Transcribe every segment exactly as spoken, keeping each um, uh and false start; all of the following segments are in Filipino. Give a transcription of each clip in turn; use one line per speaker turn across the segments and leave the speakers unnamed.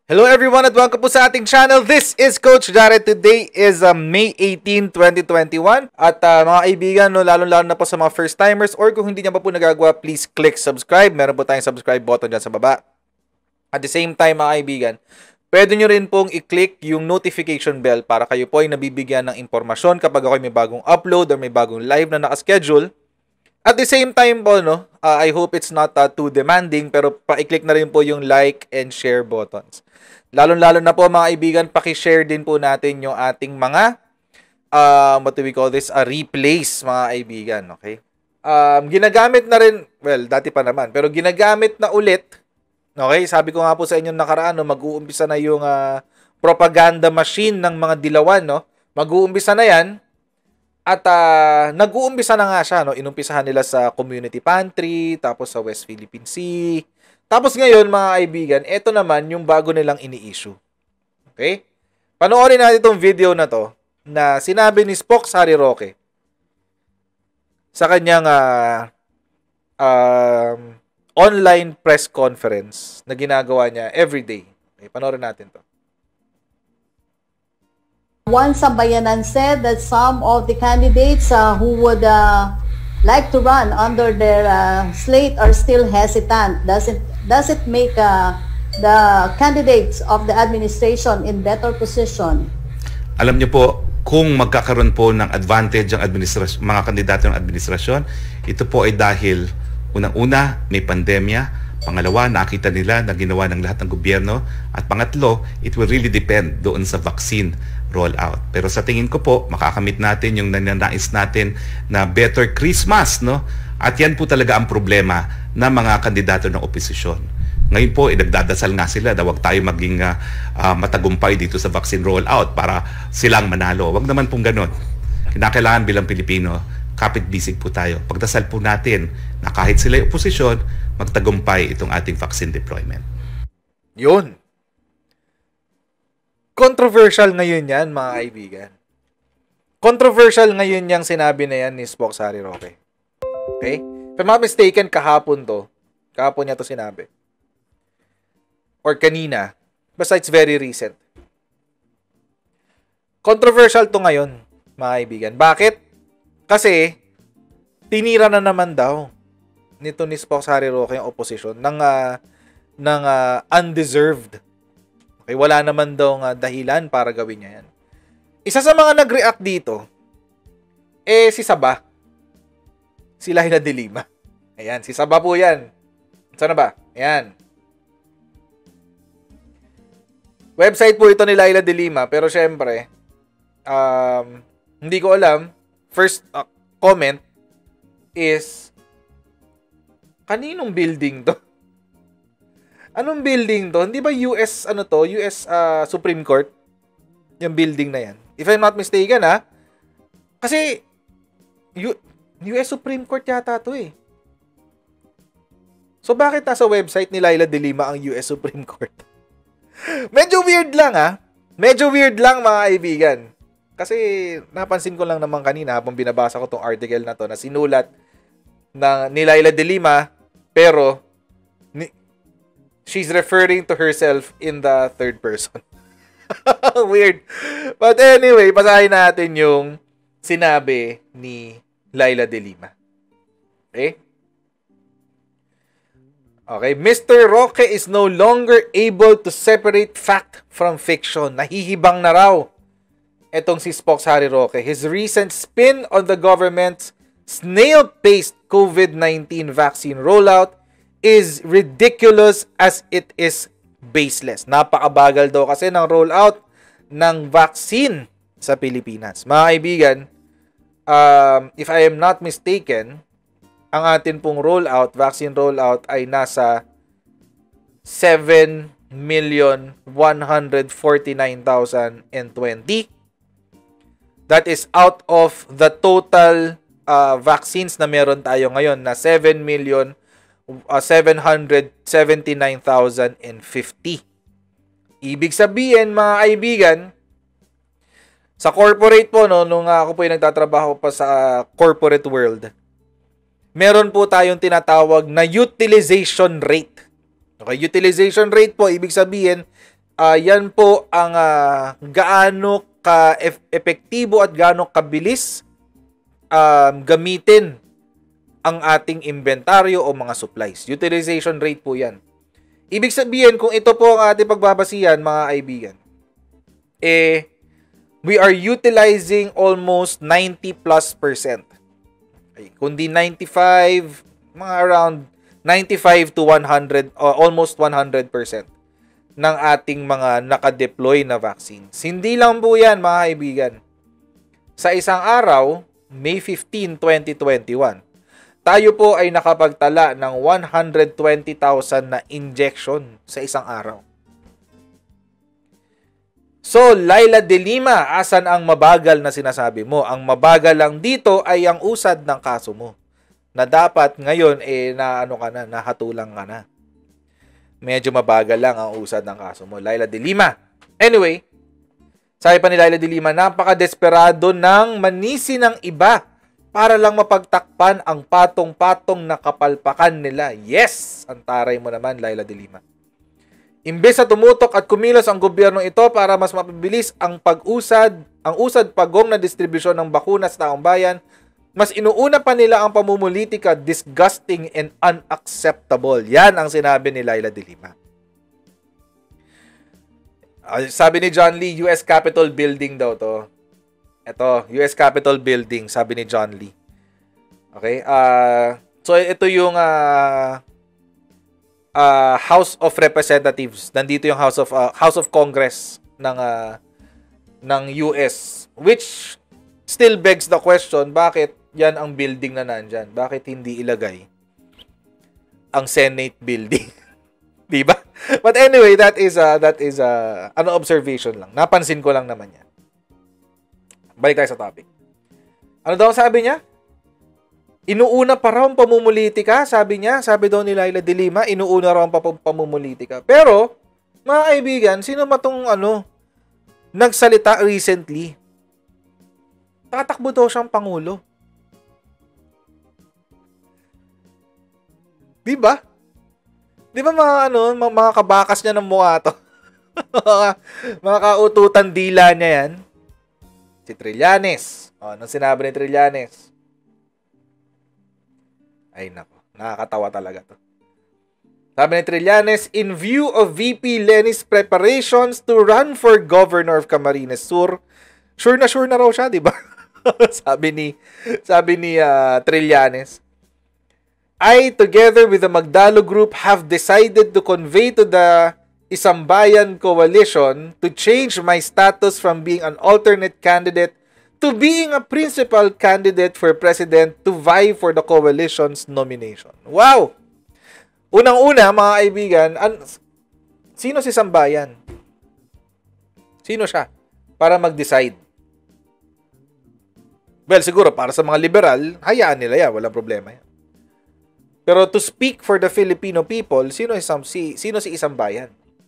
Hello everyone at welcome po sa ating channel. This is Coach Jared. Today is uh, May eighteenth, twenty twenty-one. At uh, mga kaibigan, no, lalo-lalo na po sa mga first timers or kung hindi niya pa po nagagawa, please click subscribe. Meron po tayong subscribe button dyan sa baba. At the same time mga kaibigan, pwede nyo rin pong i-click yung notification bell para kayo po ay nabibigyan ng impormasyon kapag ako may bagong upload or may bagong live na nakaschedule. At the same time po, no, uh, I hope it's not uh, too demanding, pero pa-click na rin po yung like and share buttons. Lalo-lalo na po mga kaibigan, paki-share din po natin yung ating mga, uh, what do we call this, uh, replays mga kaibigan, okay? Um, ginagamit na rin, well, dati pa naman, pero ginagamit na ulit, okay? Sabi ko nga po sa inyo nakaraan, no, mag-uumpisa na yung uh, propaganda machine ng mga dilawan, no? Mag-uumpisa na yan. At uh, nag-uumpisa na nga siya, no? Inumpisahan nila sa community pantry, tapos sa West Philippine Sea. Tapos ngayon, mga kaibigan, ito naman yung bago nilang ini-issue. Okay? Panoorin natin itong video na to na sinabi ni Spock Harry Roque sa kanyang uh, uh, online press conference na ginagawa niya everyday. Okay, panoorin natin to.
One Sambayanan said that some of the candidates uh, who would uh, like to run under their uh, slate are still hesitant. Does it, does it make uh, the candidates of the administration in better position?
Alam niyo po, kung magkakaroon po ng advantage ang administrasyon, mga kandidato ng administrasyon, ito po ay dahil unang-una may pandemya, pangalawa, nakita nila na ginawa ng lahat ng gobyerno. At pangatlo, it will really depend doon sa vaccine rollout. Pero sa tingin ko po, makakamit natin yung nananais natin na better Christmas, no? At yan po talaga ang problema ng mga kandidato ng oposisyon. Ngayon po, nagdadasal nga sila na huwag tayo maging uh, uh, matagumpay dito sa vaccine rollout para silang manalo. Huwag naman pong ganun. Kinakailangan bilang Pilipino, kapit-bisig po tayo. Pagdasal po natin na kahit sila yung oposisyon, magtagumpay itong ating vaccine deployment.
Yun. Controversial ngayon yan, mga kaibigan. Controversial ngayon yung sinabi na yan ni Spock Harry Roque. Okay? If I'm not mistaken, kahapon to. Kahapon niya to sinabi. Or kanina. Basta it's very recent. Controversial to ngayon, mga kaibigan. Bakit? Kasi, tinira na naman daw nito ni Spock Harry Roque yung opposition ng, uh, ng uh, undeserved. Okay, wala naman daw uh, dahilan para gawin niya yan. Isa sa mga nag-react dito, eh si Saba. Si Laila de Lima. Ayan, si Saba po yan. Saan na ba? Ayan. Website po ito ni Laila de Lima, pero syempre, um, hindi ko alam. First uh, comment is, kaninong building to? Anong building to? Hindi ba U S, ano to? U S uh, Supreme Court? Yung building na yan. If I'm not mistaken, ha? Kasi, U- US Supreme Court yata to eh. So, bakit nasa website ni Laila de Lima ang U S Supreme Court? Medyo weird lang, ha? Medyo weird lang, mga kaibigan. Kasi, napansin ko lang naman kanina habang binabasa ko tong article na to na sinulat na ni Laila de Lima, pero ni, she's referring to herself in the third person. Weird. But anyway, basahin natin yung sinabi ni Laila de Lima. Okay? Okay, Mister Roque is no longer able to separate fact from fiction. Nahihibang na raw etong si Spock Harry Roque. His recent spin on the government's snail-paced COVID nineteen vaccine rollout is ridiculous as it is baseless. Napakabagal daw kasi ng rollout ng vaccine sa Pilipinas. Mga kaibigan, um, if I am not mistaken, ang atin pong rollout, vaccine rollout ay nasa seven million one hundred forty-nine thousand twenty. That is out of the total uh, vaccines na meron tayo ngayon na seven million seven hundred seventy-nine thousand fifty. Ibig sabihin, mga kaibigan, sa corporate po, no, nung ako po yung nagtatrabaho pa sa corporate world, meron po tayong tinatawag na utilization rate. Okay, utilization rate po, ibig sabihin, uh, yan po ang uh, gaano ka-epektibo at gaano kabilis um, gamitin ang ating inventaryo o mga supplies. Utilization rate po yan. Ibig sabihin, kung ito po ang ating pagbabasihan, mga kaibigan, eh, we are utilizing almost ninety plus percent. Okay. Kundi ninety-five, mga around ninety-five to one hundred, or almost one hundred percent ng ating mga nakadeploy na vaccines. Hindi lang po yan, mga kaibigan. Sa isang araw, May fifteenth, twenty twenty-one, tayo po ay nakapagtala ng one hundred twenty thousand na injection sa isang araw. So, Laila de Lima, asan ang mabagal na sinasabi mo? Ang mabagal lang dito ay ang usad ng kaso mo. Na dapat ngayon, eh, na ano ka na, nahatulang ka na. Medyo mabagal lang ang usad ng kaso mo. Laila de Lima. Anyway, sabi pa ni Laila de Lima, napaka-desperado ng manisi ng iba para lang mapagtakpan ang patong-patong na kapalpakan nila. Yes! Ang taray mo naman, Laila de Lima. Imbes na tumutok at kumilos ang gobyerno ito para mas mapabilis ang pag-usad, ang usad pagong na distribusyon ng bakuna sa taong bayan, mas inuuna pa nila ang pamumulitika, disgusting and unacceptable. Yan ang sinabi ni Laila de Lima. Uh, sabi ni John Lee, U S Capitol Building daw to. Ito, U S Capitol Building, sabi ni John Lee. Okay? Uh, so, ito yung uh, uh, House of Representatives. Nandito yung House of uh, House of Congress ng uh, ng U S, which still begs the question, bakit yan ang building na nandyan? Bakit hindi ilagay ang Senate building? Diba? But anyway, that is uh, that is uh, ano observation lang. Napansin ko lang naman yan. Balik tayo sa topic. Ano daw sabi niya? Inuuna pa raw ang pamumulitika, sabi niya. Sabi daw ni Laila de Lima, inuuna raw ang pamumulitika. Pero, mga kaibigan, sino ba tong ano, nagsalita recently? Tatakbo daw siyang pangulo. Diba? Diba mga ano, mga, mga kabakas niya ng mukha to? Mga kaututan dila niya yan. Si Trillanes. O, anong sinabi ni Trillanes? Ay, nako. Nakakatawa talaga to. Sabi ni Trillanes, in view of V P Leny's preparations to run for governor of Camarines Sur, sure na sure na raw siya, di ba? sabi ni, sabi ni uh, Trillanes, I, together with the Magdalo Group, have decided to convey to the Isambayan Coalition to change my status from being an alternate candidate to being a principal candidate for president to vie for the coalition's nomination. Wow! Unang-una, mga kaibigan, an- sino si Sambayan? Sino siya? Para mag-decide. Well, siguro, para sa mga liberal, hayaan nila yan. Walang problema yan. Pero to speak for the Filipino people, sino, isang, si, sino si Isambayan?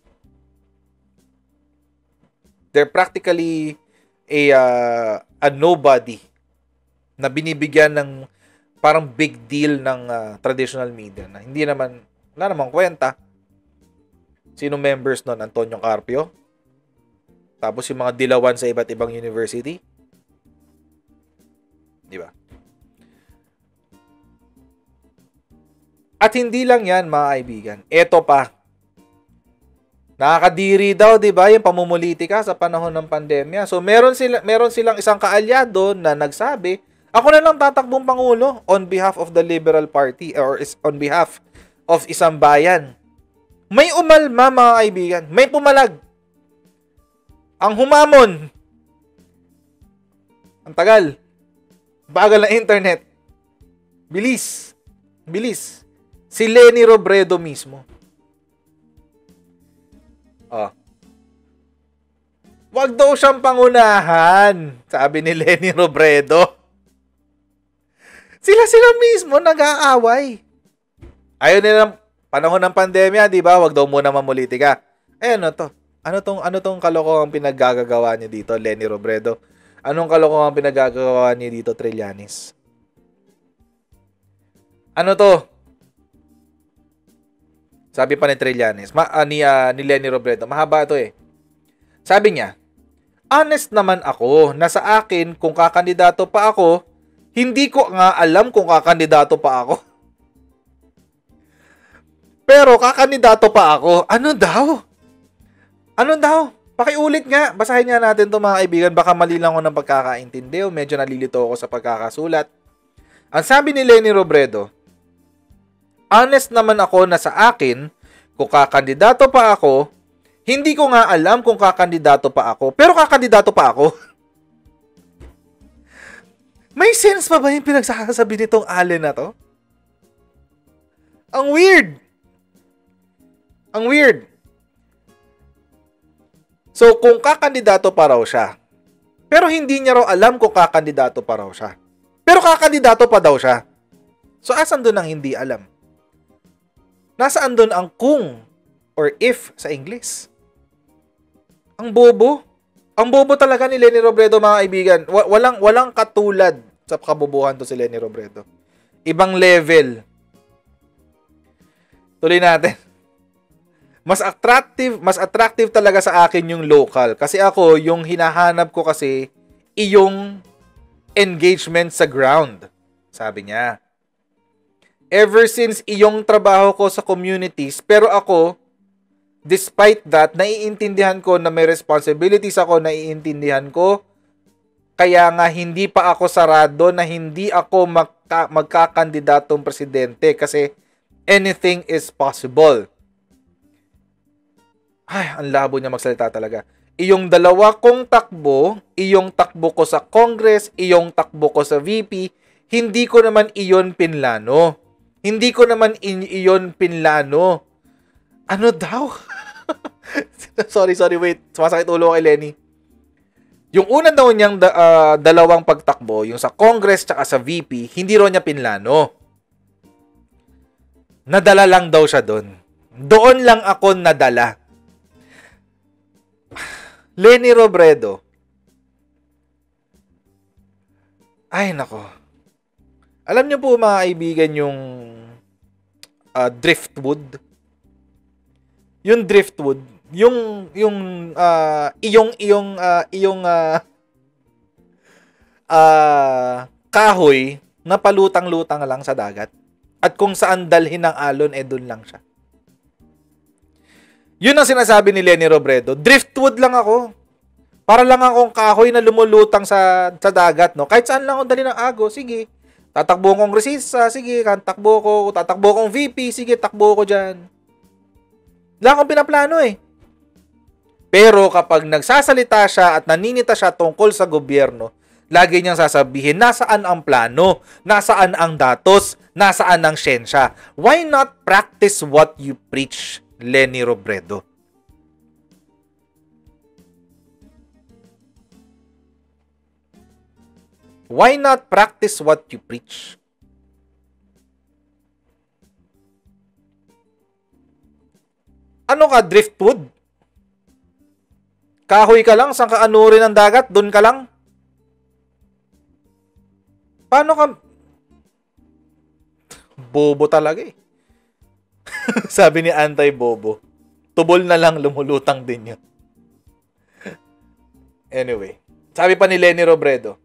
They're practically a, uh, a nobody na binibigyan ng parang big deal ng uh, traditional media na hindi naman, wala namang kwenta. Sino members nun? Antonio Carpio? Tapos yung mga dilawan sa iba't ibang university? Di ba? At hindi lang yan, mga kaibigan. Ito pa. Nakakadiri daw, di ba, yung pamumulitika sa panahon ng pandemya. So, meron, sila, meron silang isang kaalyado na nagsabi, ako na lang tatakbong pangulo on behalf of the Liberal Party or is on behalf of isang bayan. May umalma, mga kaibigan. May pumalag. Ang humamon. Ang tagal. Bagal na internet. Bilis. Bilis. Si Leni Robredo mismo. Oh. Wag daw siyang pangunahan, sabi ni Leni Robredo. Sila-sila mismo nag-aaway. Ayaw nilang panahon ng pandemya, di ba? Wag daw muna mamulitika. Eh, ano to? Ano tong, ano tong kalokohang pinaggagawa niya dito, Leni Robredo? Anong kalokohang pinaggagawa niya dito, Trillanes? Ano to? Sabi pa ni Trillanes, ma, uh, ni, uh, ni Leni Robredo, mahaba ito eh. Sabi niya, honest naman ako na sa akin kung kakandidato pa ako, hindi ko nga alam kung kakandidato pa ako. Pero kakandidato pa ako. Ano daw? Ano daw? Pakiulit nga. Basahin nga natin ito mga kaibigan. Baka mali lang ako ng pagkakaintindi o medyo nalilito ako sa pagkakasulat. Ang sabi ni Leni Robredo, honest naman ako na sa akin, kung kakandidato pa ako, hindi ko nga alam kung kakandidato pa ako, pero kakandidato pa ako. May sense pa ba yung pinagsasabi nitong Allen na to? Ang weird. Ang weird. So, kung kakandidato pa raw siya, pero hindi niya raw alam kung kakandidato pa raw siya. Pero kakandidato pa daw siya. So, asan doon ang hindi alam? Nasaan doon ang kung or if sa English? Ang bobo. Ang bobo talaga ni Leni Robredo, mga kaibigan. Walang, walang katulad sa kabobohan to si Leni Robredo. Ibang level. Tuloy natin. Mas attractive, mas attractive talaga sa akin yung local. Kasi ako, yung hinahanap ko kasi, iyong engagement sa ground. Sabi niya. Ever since iyong trabaho ko sa communities, pero ako, despite that, naiintindihan ko na may responsibilities ako, naiintindihan ko, kaya nga hindi pa ako sarado na hindi ako magka, magkakandidatong presidente kasi anything is possible. Ay, ang labo niya magsalita talaga. Iyong dalawa kong takbo, iyong takbo ko sa Congress, iyong takbo ko sa V P, hindi ko naman iyon pinlano. Hindi ko naman iyon pinlano. Ano daw? sorry, sorry, wait. Sumasakit ulo kay Lenny. Yung una daw niyang da, uh, dalawang pagtakbo, yung sa Congress tsaka sa V P, hindi raw niya pinlano. Nadala lang daw siya doon. Doon lang ako nadala. Leni Robredo. Ay, nako. Alam niyo po mga kaibigan yung uh, driftwood. Yung driftwood, yung yung uh, iyong iyong uh, iyong uh, uh, kahoy na palutang-lutang lang sa dagat. At kung saan dalhin ng alon, eh doon lang siya. Yun ang sinasabi ni Leni Robredo. Driftwood lang ako. Para lang akong kahoy na lumulutang sa, sa dagat. No? Kahit saan lang ako dali ng ago, sige. Tatakbo kong kongresista, sige. Takbo ko, tatakbo kong V P, sige, takbo ko dyan. Wala akong pinaplano eh. Pero kapag nagsasalita siya at naninita siya tungkol sa gobyerno, lagi niyang sasabihin, nasaan ang plano? Nasaan ang datos? Nasaan ang siyensya? Why not practice what you preach, Leni Robredo? Why not practice what you preach? Ano ka, driftwood? Kahoy ka lang, saan ka anurin ng dagat? Doon ka lang? Paano ka? Bobo talaga eh. Sabi ni Anti-Bobo. Tubol na lang, lumulutang din yun. Anyway. Sabi pa ni Leni Robredo,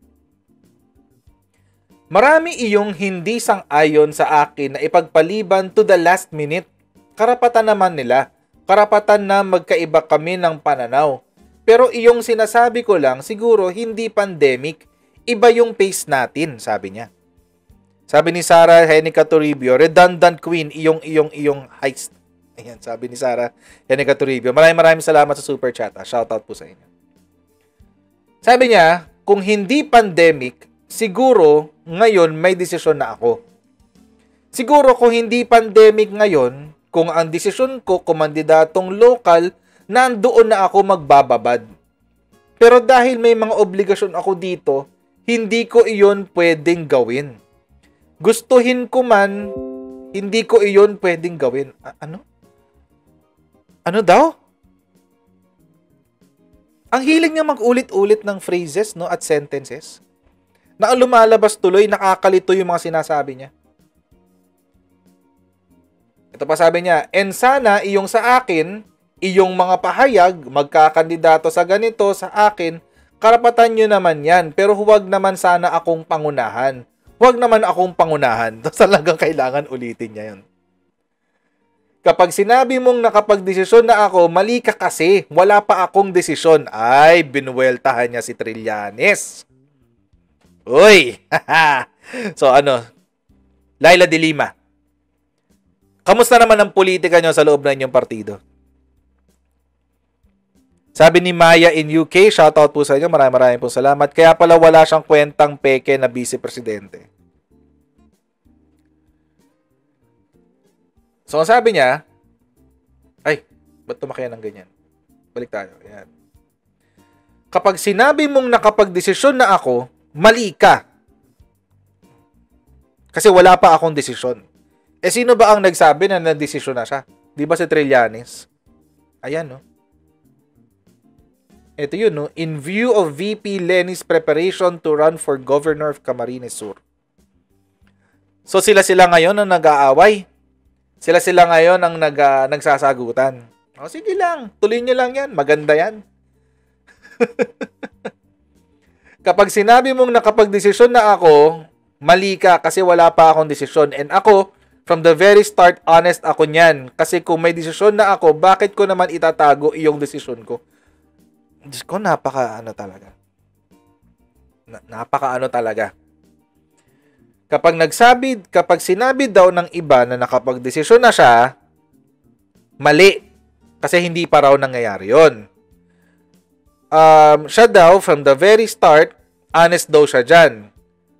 marami iyong hindi sang-ayon sa akin na ipagpaliban to the last minute. Karapatan naman nila. Karapatan na magkaiba kami ng pananaw. Pero iyong sinasabi ko lang, siguro hindi pandemic. Iba yung pace natin, sabi niya. Sabi ni Sara Henica Toribio, redundant queen, iyong, iyong, iyong heist. Ayan, sabi ni Sara Henica Toribio. Maraming maraming salamat sa super chat. Ah. Shoutout po sa inyo. Sabi niya, kung hindi pandemic, siguro ngayon may desisyon na ako. Siguro kung hindi pandemic ngayon, kung ang desisyon ko kumandidatong local, nandoon na ako magbababad. Pero dahil may mga obligasyon ako dito, hindi ko iyon pwedeng gawin. Gustuhin ko man, hindi ko iyon pwedeng gawin. A- ano? Ano daw? Ang hiling niya mag-ulit-ulit ng phrases, no, at sentences. Na ang lumalabas tuloy, nakakalito yung mga sinasabi niya. Ito pa sabi niya, and sana iyong sa akin, iyong mga pahayag, magkakandidato sa ganito sa akin, karapatan nyo naman yan, pero huwag naman sana akong pangunahan. Huwag naman akong pangunahan. Talagang kailangan ulitin niya yun. Kapag sinabi mong nakapagdesisyon na ako, mali ka kasi, wala pa akong desisyon. Ay, binuweltahan niya si Trillanes. Uy! So ano, Laila de Lima, kamusta naman ang politika nyo sa loob ng inyong partido? Sabi ni Maya in U K, shoutout po sa inyo, maraming maraming po salamat. Kaya pala wala siyang kwentang peke na vice-presidente. So, ang sabi niya, ay, ba't tumakaya ng ganyan? Balik tayo. Ayan. Kapag sinabi mong nakapagdesisyon na ako, mali ka. Kasi wala pa akong desisyon. Eh, sino ba ang nagsabi na nagdesisyon na siya? Di ba si Trillanes? Ayan, no? Ito yun, no? In view of V P Leni's preparation to run for Governor of Camarines Sur. So, sila-sila ngayon ang nag-aaway. Sila-sila ngayon ang nag, uh, nagsasagutan. O, sige lang. Tuloy nyo lang yan. Maganda yan. Kapag sinabi mong nakapagdesisyon na ako, mali ka kasi wala pa akong desisyon. And ako, from the very start, honest ako niyan. Kasi kung may desisyon na ako, bakit ko naman itatago iyong desisyon ko? Diyos ko, napaka ano talaga. Na, napaka ano talaga. Kapag nagsabi, kapag sinabi daw ng iba na nakapagdesisyon na siya, mali. Kasi hindi pa raw nangyayari yun. Um, siya daw, from the very start, honest daw siya dyan.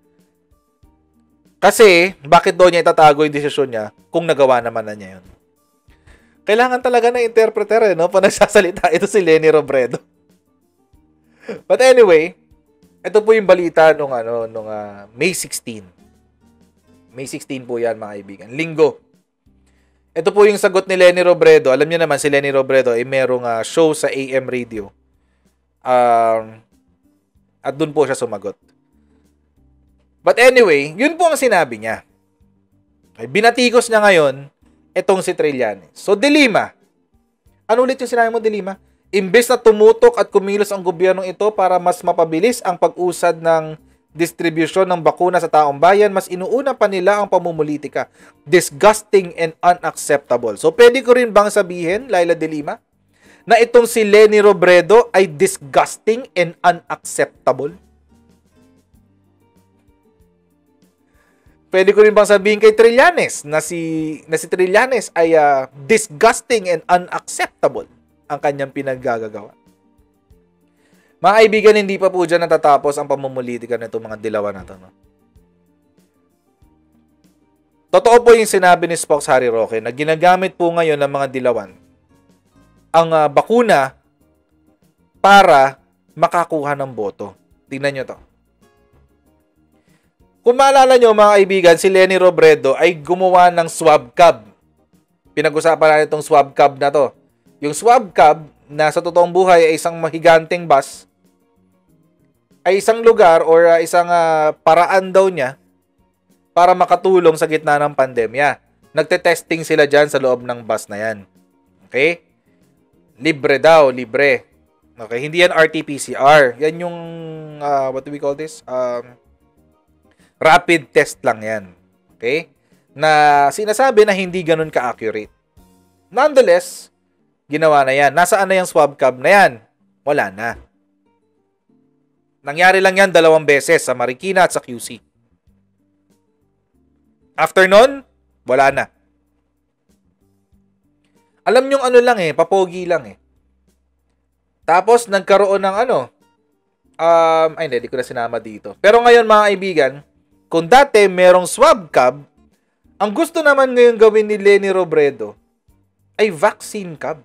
Kasi, bakit daw niya itatago yung desisyon niya kung nagawa naman na niya yun? Kailangan talaga na interpreter, eh, no? Pag nagsasalita, ito si Leni Robredo. But anyway, ito po yung balita nung, ano, nung uh, May sixteenth. May sixteenth po yan, mga kaibigan. Linggo. Ito po yung sagot ni Leni Robredo. Alam niyo naman, si Leni Robredo ay merong uh, show sa A M Radio. Um, at dun po siya sumagot. But anyway, yun po ang sinabi niya. Okay, binatikos niya ngayon itong si Trillanes. So, de Lima. Ano ulit yung sinabi mo, de Lima? Imbes na tumutok at kumilos ang gobyernong ito para mas mapabilis ang pag-usad ng distribusyon ng bakuna sa taong bayan, mas inuuna pa nila ang pamumulitika. Disgusting and unacceptable. So, pwede ko rin bang sabihin, Laila de Lima, na itong si Leni Robredo ay disgusting and unacceptable? Pwede ko rin bang sabihin kay Trillanes na si, na si Trillanes ay uh, disgusting and unacceptable ang kanyang pinaggagawa? Mga kaibigan, hindi pa po dyan natatapos ang pamumulitika ng itong mga dilawan na ito. No? Totoo po yung sinabi ni Spokes Harry Roque na ginagamit po ngayon ng mga dilawan ang uh, bakuna para makakuha ng boto. Tingnan nyo to. Kung maalala nyo, mga kaibigan, si Leni Robredo ay gumawa ng swab cab. Pinag-usapan natin itong swab cab na to. Yung swab cab na sa totoong buhay ay isang mahiganteng bus, ay isang lugar or uh, isang uh, paraan daw niya para makatulong sa gitna ng pandemya. Nagte-testing sila dyan sa loob ng bus na yan. Okay? Libre daw, libre. Okay, hindi yan R T P C R. Yan yung, uh, what do we call this? Um, rapid test lang yan. Okay? Na sinasabi na hindi ganun ka-accurate. Nonetheless, ginawa na yan. Nasaan na yung swab cab na yan? Wala na. Nangyari lang yan dalawang beses sa Marikina at sa Q C. After nun, wala na. Alam nyong ano lang eh, papogi lang eh. Tapos, nagkaroon ng ano, um, ay hindi, di ko na sinama dito. Pero ngayon mga kaibigan, kung dati merong swab cab, ang gusto naman ngayon gawin ni Leni Robredo ay vaccine cab.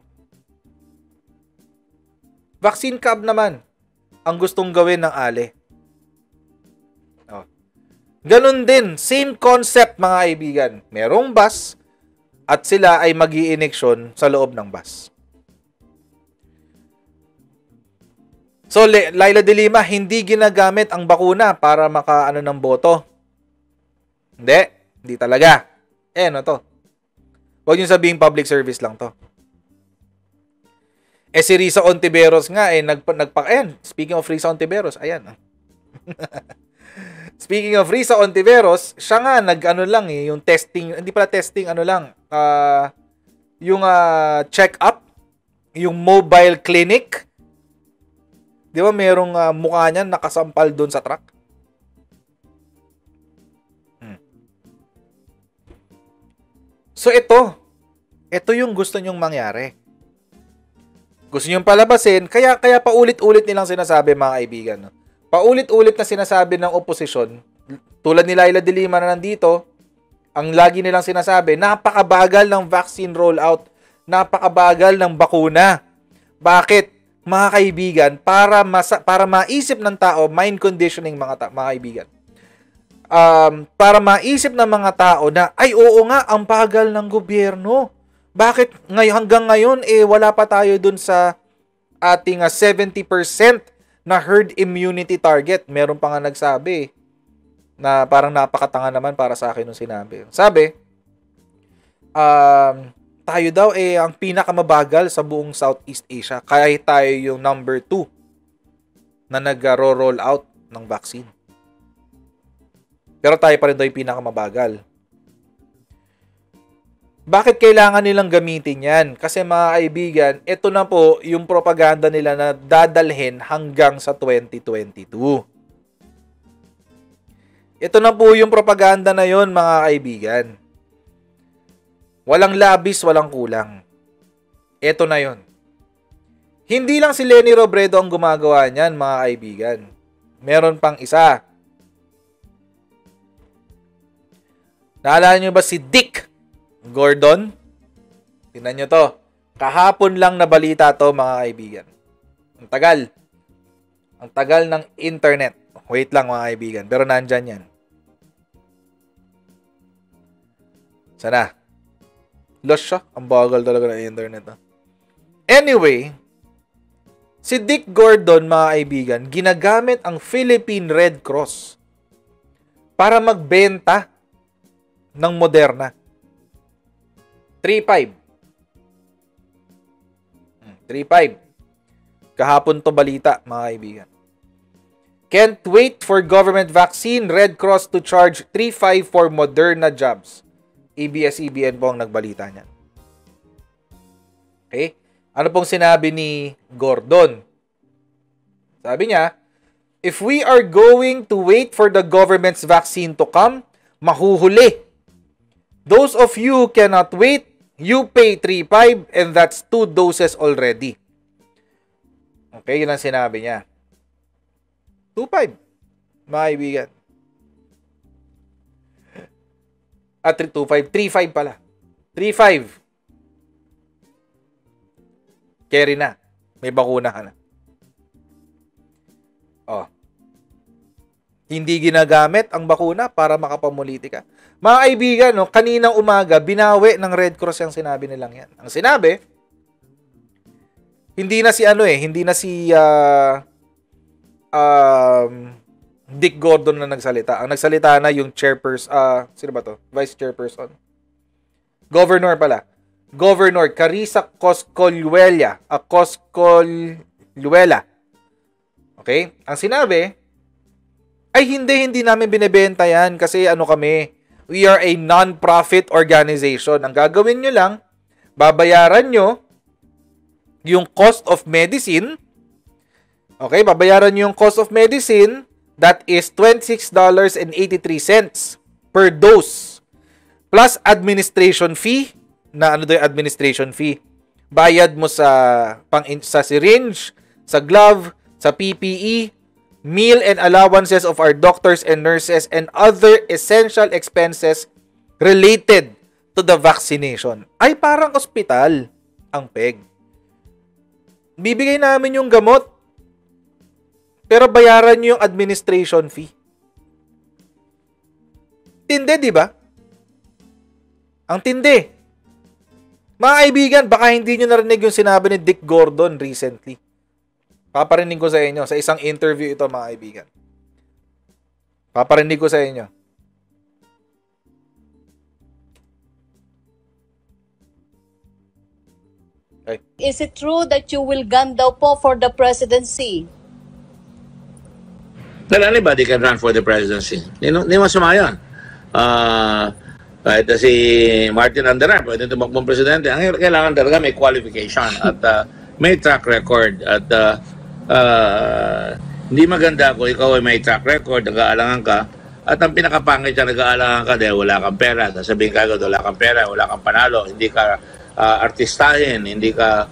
Vaccine cab naman ang gustong gawin ng Ale. Oh. Ganun din, same concept mga kaibigan. Merong bus at sila ay mag-i-ineksyon sa loob ng bus. So, Laila de Lima, hindi ginagamit ang bakuna para makaano ng boto. Hindi, hindi talaga. Eh, ano to? Huwag niyo sabihin public service lang to. Eh si Risa Ontiveros nga eh nagpa nagpa ayan, speaking of Risa Ontiveros, ayan. Speaking of Risa Ontiveros, siya nga nag-ano lang eh, yung testing, hindi pala testing, ano lang, uh, yung uh, check-up, yung mobile clinic. Di ba merong uh, mukha niya nakasampal doon sa truck? Hmm. So ito, ito yung gusto nyong mangyari. Gusto nyong palabasin, kaya, kaya paulit-ulit nilang sinasabi mga kaibigan, no? Paulit-ulit na sinasabi ng oposisyon, tulad ni Laila de Lima na nandito, ang lagi nilang sinasabi, napakabagal ng vaccine rollout, napakabagal ng bakuna. Bakit? Mga kaibigan, para masa, para maisip ng tao, mind conditioning mga, ta- mga kaibigan, um, para maisip ng mga tao na, ay oo nga, ang bagal ng gobyerno. Bakit ngayon, hanggang ngayon, eh, wala pa tayo dun sa ating uh, seventy percent na herd immunity target. Meron pa nga nagsabi na parang napakatanga naman para sa akin nung sinabi. Sabi, um, tayo daw eh ang pinakamabagal sa buong Southeast Asia. Kaya tayo yung number two na nag-roll out ng vaccine. Pero tayo pa rin daw yung pinakamabagal. Bakit kailangan nilang gamitin yan? Kasi mga kaibigan, ito na po yung propaganda nila na dadalhin hanggang sa twenty twenty-two. Ito na po yung propaganda na yon mga kaibigan. Walang labis, walang kulang. Ito na yon. Hindi lang si Leni Robredo ang gumagawa niyan mga kaibigan. Meron pang isa. Naalala niyo ba si Dick Gordon? Tingnan nyo to. Kahapon lang na balita to mga kaibigan. Ang tagal. Ang tagal ng internet. Wait lang mga kaibigan. Pero nandyan yan. Sana. Lost siya. Ang bagal talaga ng internet. Ha? Anyway, si Dick Gordon mga kaibigan, ginagamit ang Philippine Red Cross para magbenta ng Moderna. three five. three five. Kahapon to balita, mga kaibigan. Can't wait for government vaccine. Red Cross to charge three five for Moderna jobs. A B S C B N po ang nagbalita niyan. Okay? Ano pong sinabi ni Gordon? Sabi niya, if we are going to wait for the government's vaccine to come, mahuhuli. Those of you who cannot wait, you pay three five and that's two doses already. Okay, yun ang sinabi niya. two five, mga kaibigan. At two five, three five pala. three five. Carry na. May bakuna ka na. Oh. Hindi ginagamit ang bakuna para makapamuliti ka. Mga kaibigan, no, kaninang umaga, binawi ng Red Cross yung sinabi nilang yan. Ang sinabi, hindi na si ano eh, hindi na si uh, um, Dick Gordon na nagsalita. Ang nagsalita na yung chairperson, uh, sino ba to? Vice chairperson. Governor pala. Governor Carissa Coscolluela. Uh, Coscolluela. Okay? Ang sinabi, ay hindi, hindi namin binibenta yan kasi ano kami, we are a non-profit organization. Ang gagawin nyo lang, babayaran nyo yung cost of medicine. Okay, babayaran nyo yung cost of medicine, that is twenty-six dollars and eighty-three cents per dose. Plus administration fee, na ano doon yung administration fee? Bayad mo sa, pang, sa syringe, sa glove, sa P P E, meal and allowances of our doctors and nurses, and other essential expenses related to the vaccination. Ay parang ospital ang P E G. Bibigay namin yung gamot, pero bayaran nyo yung administration fee. Tindi, di ba? Ang tindi. Mga kaibigan, baka hindi nyo narinig yung sinabi ni Dick Gordon recently. Paparinig ko sa inyo sa isang interview ito, mga kaibigan. Paparinig ko sa inyo. Okay.
Is it true that you will gun daw po for the presidency?
Well, anybody can run for the presidency. Hindi, hindi masama yun. Uh, kahit si Martin Anderan, pwede tumakbong presidente. Ang kailangan talaga may qualification at uh, may track record. At uh, uh, hindi maganda kung ikaw ay may track record, nag-aalangan ka, at ang pinakapangit na nag-aalangan ka dahil wala kang pera. Sasabihin ka agad, wala kang pera, wala kang panalo, hindi ka uh, artistahin, hindi ka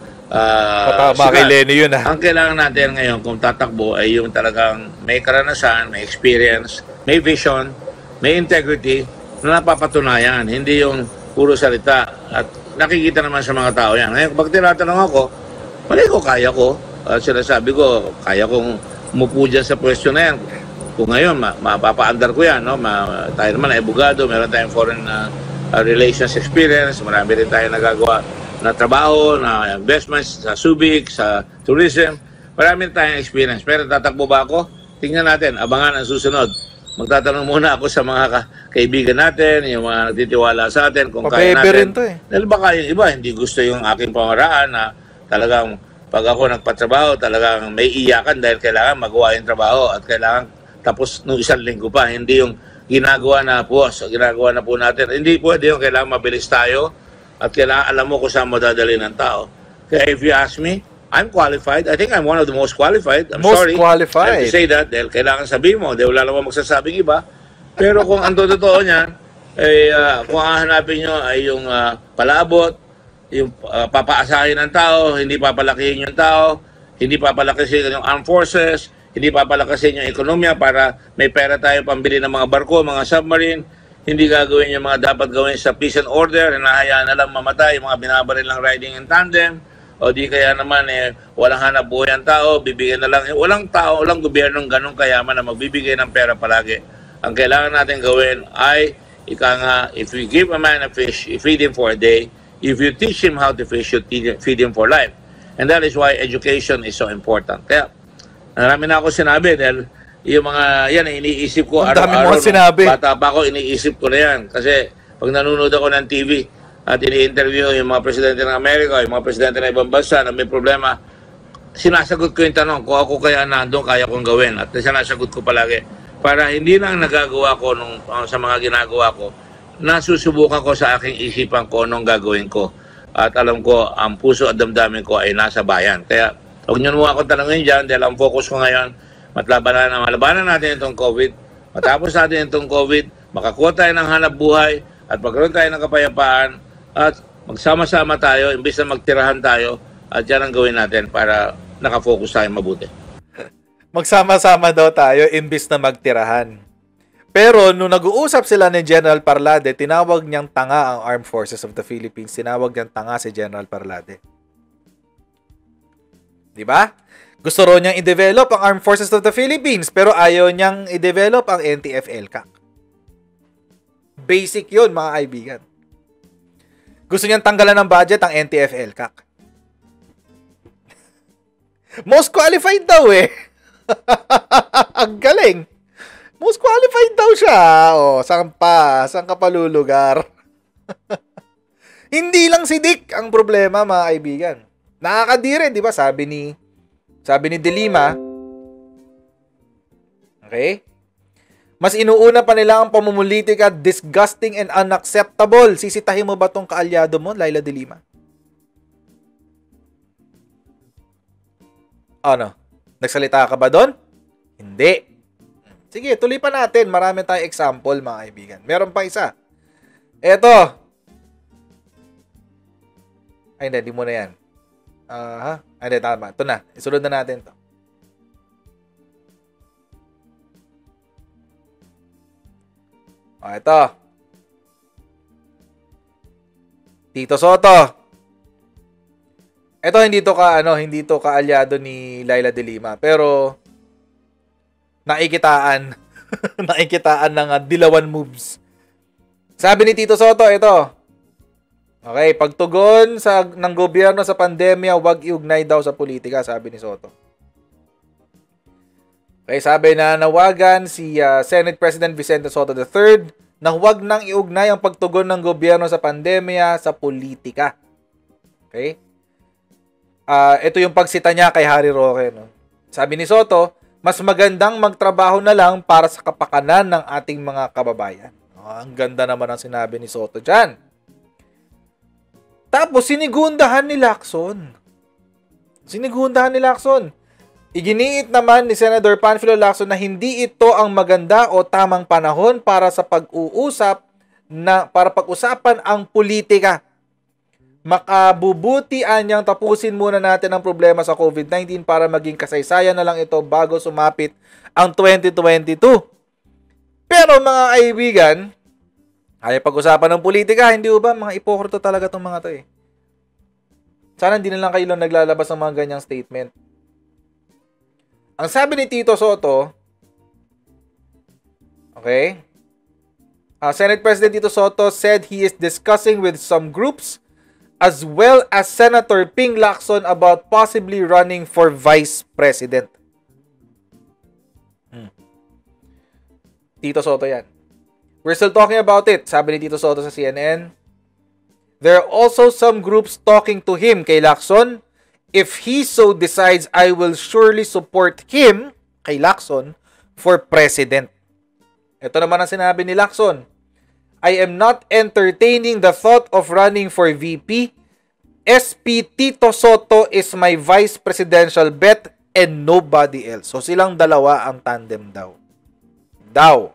Uh,
Uh,
kay Lenny yun ah.
Ang kailangan natin ngayon kung tatakbo ay yung talagang may karanasan, may experience, may vision, may integrity na napapatunayan. Hindi yung puro salita. At nakikita naman sa mga tao yan. Ngayon, pag tinatanong ako, mali ko, kaya ko. At sinasabi ko, kaya kong umupo dyan sa pwesto na yan. Kung ngayon, ma mapapa-under ko yan. No? Ma tayo naman ay abogado, meron tayong foreign uh, relations experience, marami rin tayo nagagawa na trabaho, na investments sa Subic, sa tourism. Marami tayong experience. Pero tatakbo ba ako? Tingnan natin, abangan ang susunod. Magtatanong muna ako sa mga ka kaibigan natin, yung mga nagtitiwala sa atin, kung kaya natin.
To, eh.
Dahil baka yung iba, hindi gusto yung aking pamaraan na talagang pag ako nagpatrabaho, talagang may iyakan dahil kailangan magawa yung trabaho at kailangan tapos nung isang linggo pa. Hindi yung ginagawa na po, ginagawa na po natin. Hindi pwede yung kailangan mabilis tayo at kailangan alam mo kung saan mo dadali ng tao. Kaya if you ask me, I'm qualified. I think I'm one of the most qualified. I'm
most
sorry.
qualified.
I have to say that dahil kailangan sabihin mo. Dahil wala naman magsasabing iba. Pero kung ang totoo niyan, eh, uh, kung hahanapin nyo ay yung uh, palabot, yung uh, papaasahin ng tao, hindi papalakihin yung tao, hindi papalakihin yung armed forces, hindi papalakihin yung ekonomiya para may pera tayo pambili ng mga barko, mga submarine, hindi gagawin yung mga dapat gawin sa peace and order, hinahayaan na lang mamatay, yung mga binabaril lang riding in tandem, o di kaya naman eh, walang hanap buhay ang tao, bibigyan na lang, eh, walang tao, walang gobyernong ganong kayaman na magbibigay ng pera palagi. Ang kailangan natin gawin ay, ika nga, if we give a man a fish, you feed him for a day, if you teach him how to fish, you feed him for life. And that is why education is so important. Kaya, marami na ako sinabi dahil yung mga, yan, iniisip ko araw-araw. Bata pa ako, iniisip ko na yan. Kasi pag nanonood ako ng T V at ini-interview yung mga presidente ng Amerika, yung mga presidente ng ibang bansa na may problema, sinasagot ko yung tanong, kung ako kaya nandun, kaya kong gawin. At sinasagot ko palagi. Para hindi lang nagagawa ko nung, uh, sa mga ginagawa ko, nasusubukan ko sa aking isipan ko anong gagawin ko. At alam ko, ang puso at damdamin ko ay nasa bayan. Kaya, huwag nyo mo akong tanongin dyan dahil ang focus ko ngayon, matlabanan na malabanan natin itong COVID, matapos natin itong COVID, makakuha tayo ng hanap buhay, at magkaroon tayo ng kapayapaan, at magsama-sama tayo, imbis na magtirahan tayo, at yan ang gawin natin para nakafocus tayo mabuti.
Magsama-sama daw tayo, imbis na magtirahan. Pero nung nag-uusap sila ni General Parlade, tinawag niyang tanga ang Armed Forces of the Philippines. Tinawag niyang tanga si General Parlade. Di ba? Gusto ro niyang i-develop ang Armed Forces of the Philippines, pero ayaw niyang i-develop ang N T F L C A C. Basic yun, mga kaibigan. Gusto niyang tanggalan ng budget ang N T F L C A C. Most qualified daw eh. Ang galing. Most qualified daw siya. O, saan pa? Saan ka palulugar? Hindi lang si Dick ang problema, mga kaibigan. Nakakadire, di ba? Sabi ni Sabi ni De Lima, okay? Mas inuuna pa nila ang pamumulitika, disgusting and unacceptable. Sisitahin mo ba tong kaalyado mo, Laila De Lima? Ano? Nagsalita ka ba doon? Hindi. Sige, tuloy pa natin. Marami tayong example, mga kaibigan. Meron pa isa. Eto. Ay, hindi, di mo na yan. Ah, uh, hindi, tama. Ito na. Isunod na natin to. Ah, ito. Tito Soto. Ito hindi to ka ano, hindi to kaalyado ni Laila De Lima, pero nakikitaan. nakikitaan ng uh, dilawan moves. Sabi ni Tito Soto, ito. Okay, pagtugon sa ng gobyerno sa pandemya, wag iugnay daw sa politika, sabi ni Soto. Okay, sabi na nawagan si uh, Senate President Vicente Soto the third na huwag nang iugnay ang pagtugon ng gobyerno sa pandemya sa politika. Okay? Uh, ito yung pagsita niya kay Harry Roque. No? Sabi ni Soto, mas magandang magtrabaho na lang para sa kapakanan ng ating mga kababayan. Oh, ang ganda naman ang sinabi ni Soto dyan. Tapos, sinigundahan ni Lacson. Sinigundahan ni Lacson. Iginiit naman ni Senator Panfilo Lacson na hindi ito ang maganda o tamang panahon para sa pag-uusap na para pag-usapan ang politika. Makabubuti anyang tapusin muna natin ang problema sa COVID nineteen para maging kasaysayan na lang ito bago sumapit ang twenty twenty-two. Pero mga kaibigan, ay pag-usapan ng politika, hindi ba? Mga ipokrito talaga itong mga to eh. Sana hindi na lang kayo lang naglalabas ng mga ganyang statement. Ang sabi ni Tito Soto, okay, uh, Senate President Tito Soto said he is discussing with some groups as well as Senator Ping Lacson about possibly running for Vice President. Hmm. Tito Soto yan. We're still talking about it, sabi ni Tito Soto sa C N N. There are also some groups talking to him, kay Lacson. If he so decides, I will surely support him, kay Lacson, for president. Ito naman ang sinabi ni Lacson. I am not entertaining the thought of running for V P. S P Tito Soto is my vice presidential bet and nobody else. So silang dalawa ang tandem daw. Daw.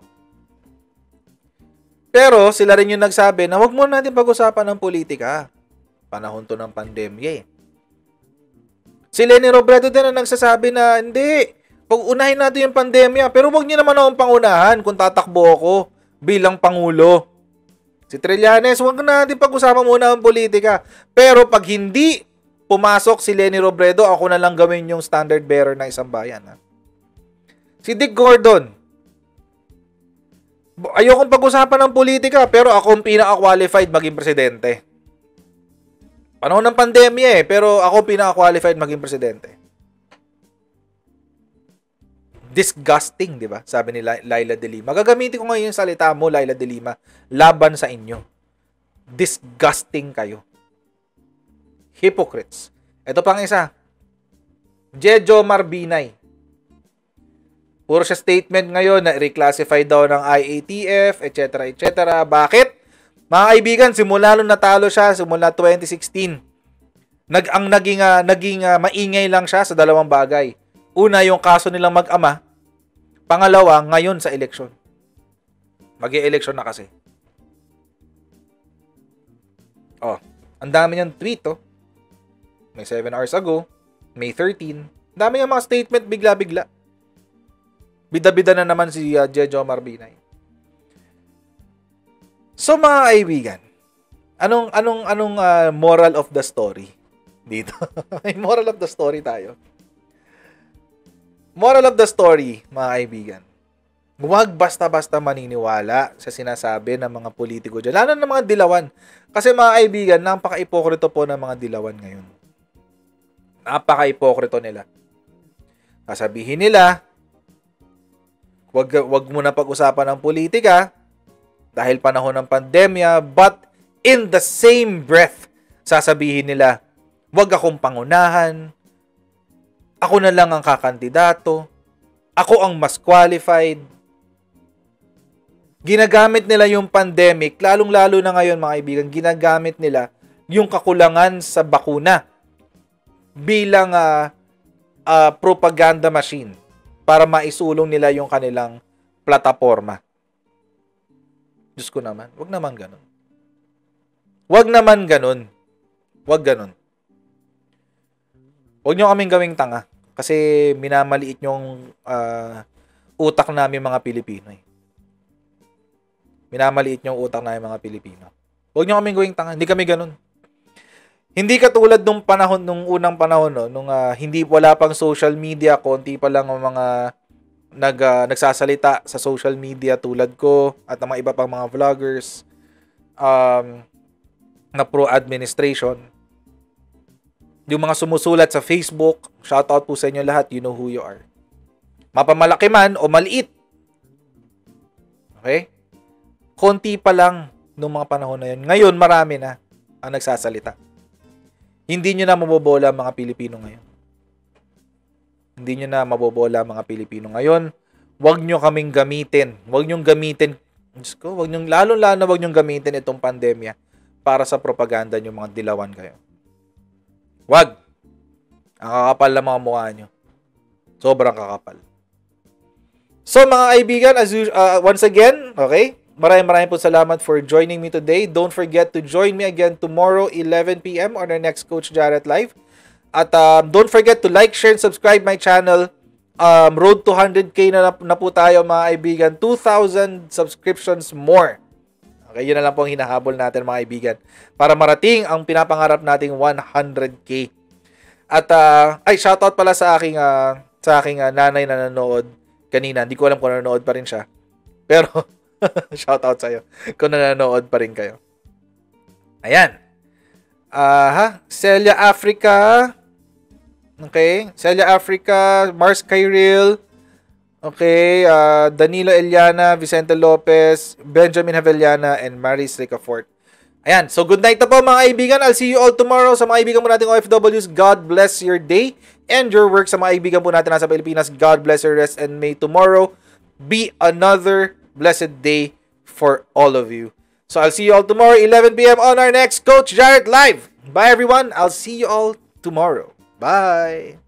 Pero sila rin yung nagsabi na wag muna natin pag-usapan ng politika. Panahon to ng pandemya eh. Si Leni Robredo din ang nagsasabi na hindi, pag-unahin natin yung pandemya, pero wag niyo naman akong pangunahan kung tatakbo ako bilang Pangulo. Si Trillanes, wag na natin pag-usapan muna ang politika. Pero pag hindi pumasok si Leni Robredo, ako na lang gawin yung standard bearer ng isang bayan. Ha? Si Dick Gordon, ayokong pag-usapan ng politika, pero ako ang pinaka-qualified maging presidente. Panahon ng pandemya eh, pero ako pinaka-qualified maging presidente. Disgusting, di ba? Sabi ni Laila De Lima. Gagamitin ko ngayon yung salita mo, Laila De Lima, laban sa inyo. Disgusting kayo. Hypocrites. Ito pang isa. Jejo Marbinay. Puro siya statement ngayon na reclassify daw ng I A T F, et cetera, et cetera. Bakit? Mga kaibigan, simula nung natalo siya, simula twenty sixteen, nag, ang naging, uh, naging uh, maingay lang siya sa dalawang bagay. Una, yung kaso nilang mag-ama. Pangalawa, ngayon sa eleksyon. Mag-e-eleksyon na kasi. Oh, ang dami niyang tweet, oh. May seven hours ago, May thirteenth. Ang dami niyang mga statement bigla-bigla. Bida-bida na naman si uh, Jejo Marbinay. So mga kaibigan, anong anong anong uh, moral of the story dito? May moral of the story tayo. Moral of the story, mga kaibigan. Huwag basta-basta maniniwala sa sinasabi ng mga politiko dyan. Lalo ng mga dilawan. Kasi mga kaibigan, napaka-ipokrito po ng mga dilawan ngayon. Napaka-ipokrito nila. Sasabihin nila, wag, wag mo na pag-usapan ng politika dahil panahon ng pandemya, but in the same breath, sasabihin nila, wag akong pangunahan, ako na lang ang kakandidato, ako ang mas qualified. Ginagamit nila yung pandemic, lalong-lalo na ngayon mga kaibigan, ginagamit nila yung kakulangan sa bakuna bilang uh, uh, propaganda machine para maisulong nila yung kanilang plataforma. Diyos ko naman, wag naman ganun. Wag naman ganun. Wag ganun. Huwag nyo kaming gawing tanga kasi minamaliit yung uh, utak namin mga Pilipino. Eh. Minamaliit yung utak namin mga Pilipino. Huwag nyo kaming gawing tanga. Hindi kami ganun. Hindi katulad nung panahon, nung unang panahon, no, nung uh, hindi wala pang social media, konti pa lang ang mga nag, uh, nagsasalita sa social media tulad ko at ang mga iba pang mga vloggers um, na pro-administration. Yung mga sumusulat sa Facebook, shoutout po sa inyo lahat, you know who you are. Mapamalaki man o maliit. Okay? Konti pa lang nung mga panahon na yun. Ngayon, marami na ang nagsasalita. Hindi nyo na mabobola ang mga Pilipino ngayon. Hindi nyo na mabobola ang mga Pilipino ngayon. Huwag nyo kaming gamitin. Huwag nyo gamitin. Diyos ko, huwag nyo, lalo-lalo na huwag nyo gamitin itong pandemya para sa propaganda nyo, mga dilawan kayo. Huwag. Ang kakapal na mga mukha nyo. Sobrang kakapal. So mga kaibigan, as usual, uh, once again, okay? Maraming maraming po salamat for joining me today. Don't forget to join me again tomorrow, eleven p m on our next Coach Jarrett Live. At um, don't forget to like, share, and subscribe my channel. Um, road to one hundred K na, na po tayo mga kaibigan. two thousand subscriptions more. Okay, yun na lang po ang hinahabol natin mga kaibigan. Para marating ang pinapangarap nating one hundred K. At, uh, ay, shoutout pala sa aking, uh, sa aking uh, nanay na nanonood kanina. Hindi ko alam kung nanonood pa rin siya. Pero, shoutout sa'yo kung nanonood pa rin kayo. Ayan. Ah, uh, Celia Africa. Okay. Celia Africa. Mars Kyril. Okay. Uh, Danilo Eliana. Vicente Lopez. Benjamin Havellana. And Maris Ricafort. Ayan. So, good night na po mga kaibigan. I'll see you all tomorrow. Sa mga kaibigan mo nating O F Ws, God bless your day and your work. Sa mga kaibigan po natin nasa Pilipinas, God bless your rest, and may tomorrow be another blessed day for all of you. So I'll see you all tomorrow, eleven p m on our next Coach Jarrett Live. Bye everyone. I'll see you all tomorrow. Bye.